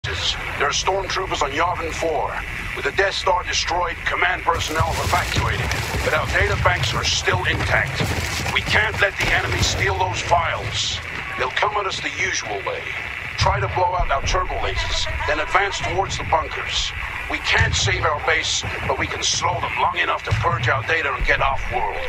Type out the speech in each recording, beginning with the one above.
There are stormtroopers on Yavin 4. With the Death Star destroyed, command personnel have evacuated. But our data banks are still intact. We can't let the enemy steal those files. They'll come at us the usual way. Try to blow out our turbo lasers, then advance towards the bunkers. We can't save our base, but we can slow them long enough to purge our data and get off-world.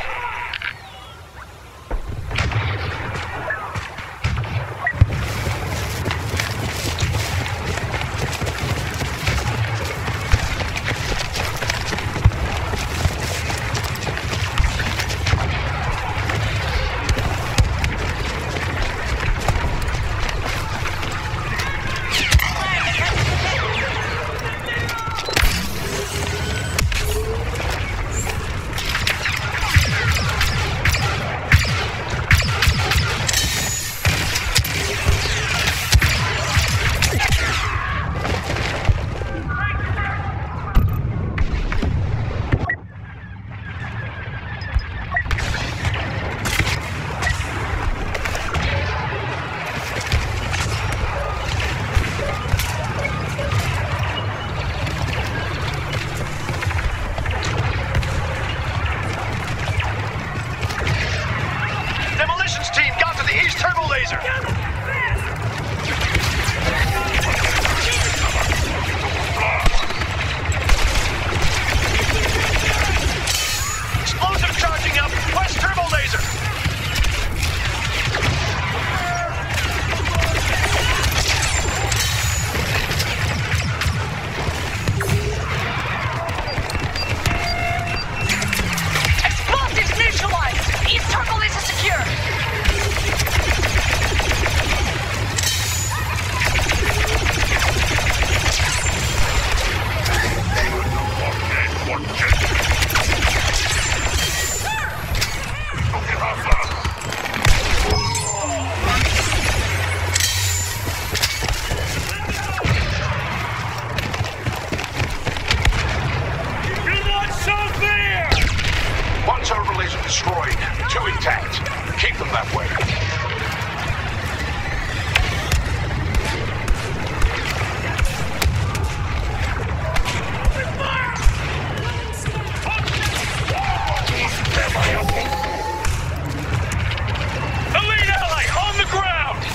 Destroyed. Two intact. Keep them that way. Elite ally on the ground!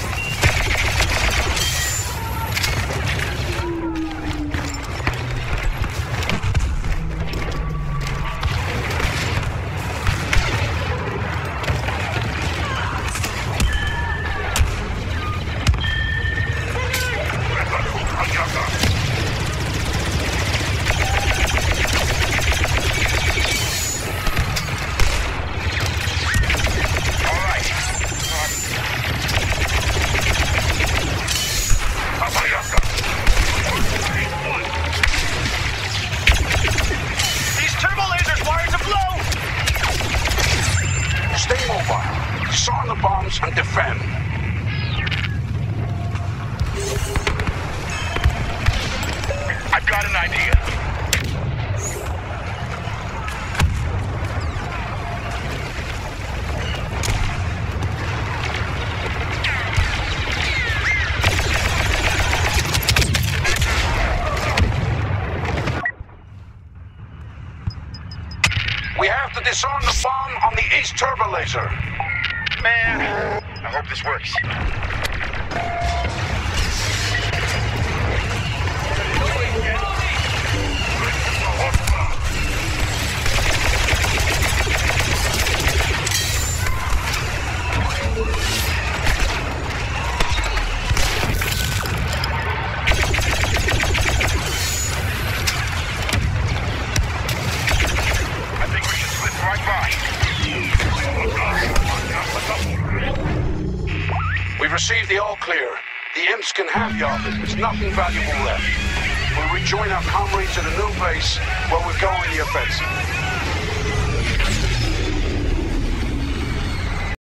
Disarm the bombs and defend. I've got an idea. We have to disarm the bomb on the East Turbo Laser. Man, I hope this works. I think we should slip right by. We've received the all clear. The imps can have Yavin. There's nothing valuable left. We'll rejoin our comrades at a new base where we're going the offensive.